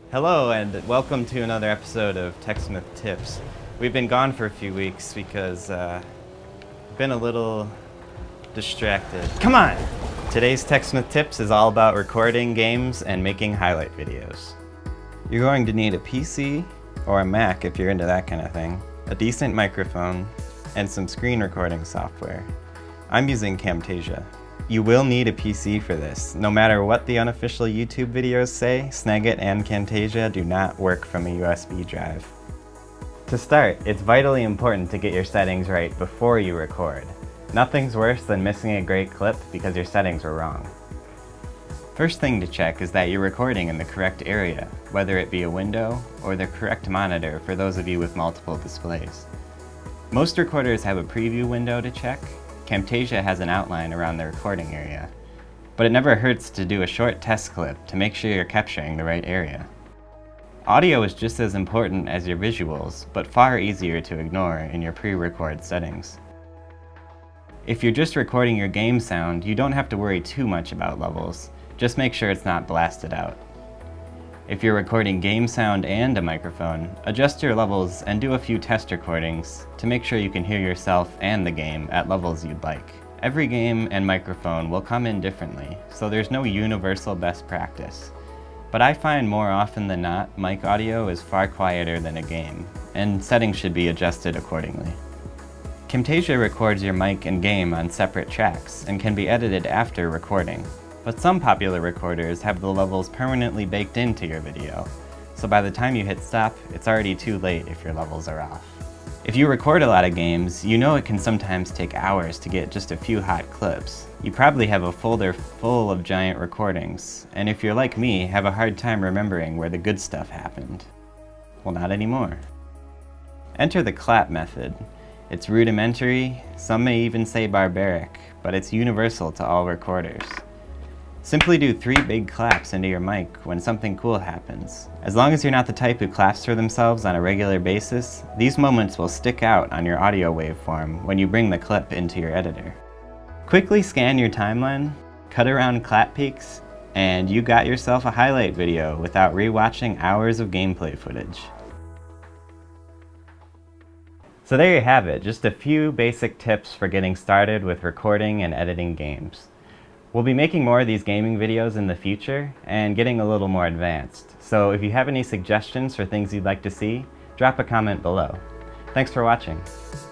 Hello and welcome to another episode of TechSmith Tips. We've been gone for a few weeks because been a little distracted. Come on! Today's TechSmith Tips is all about recording games and making highlight videos. You're going to need a PC or a Mac if you're into that kind of thing, a decent microphone, and some screen recording software. I'm using Camtasia. You will need a PC for this. No matter what the unofficial YouTube videos say, Snagit and Camtasia do not work from a USB drive. To start, it's vitally important to get your settings right before you record. Nothing's worse than missing a great clip because your settings were wrong. First thing to check is that you're recording in the correct area, whether it be a window or the correct monitor for those of you with multiple displays. Most recorders have a preview window to check. Camtasia has an outline around the recording area, but it never hurts to do a short test clip to make sure you're capturing the right area. Audio is just as important as your visuals, but far easier to ignore in your pre-record settings. If you're just recording your game sound, you don't have to worry too much about levels. Just make sure it's not blasted out. If you're recording game sound and a microphone, adjust your levels and do a few test recordings to make sure you can hear yourself and the game at levels you'd like. Every game and microphone will come in differently, so there's no universal best practice. But I find more often than not, mic audio is far quieter than a game, and settings should be adjusted accordingly. Camtasia records your mic and game on separate tracks and can be edited after recording. But some popular recorders have the levels permanently baked into your video, so by the time you hit stop, it's already too late if your levels are off. If you record a lot of games, you know it can sometimes take hours to get just a few hot clips. You probably have a folder full of giant recordings, and if you're like me, have a hard time remembering where the good stuff happened. Well, not anymore. Enter the clap method. It's rudimentary, some may even say barbaric, but it's universal to all recorders. Simply do 3 big claps into your mic when something cool happens. As long as you're not the type who claps for themselves on a regular basis, these moments will stick out on your audio waveform when you bring the clip into your editor. Quickly scan your timeline, cut around clap peaks, and you got yourself a highlight video without rewatching hours of gameplay footage. So there you have it, just a few basic tips for getting started with recording and editing games. We'll be making more of these gaming videos in the future and getting a little more advanced. So if you have any suggestions for things you'd like to see, drop a comment below. Thanks for watching.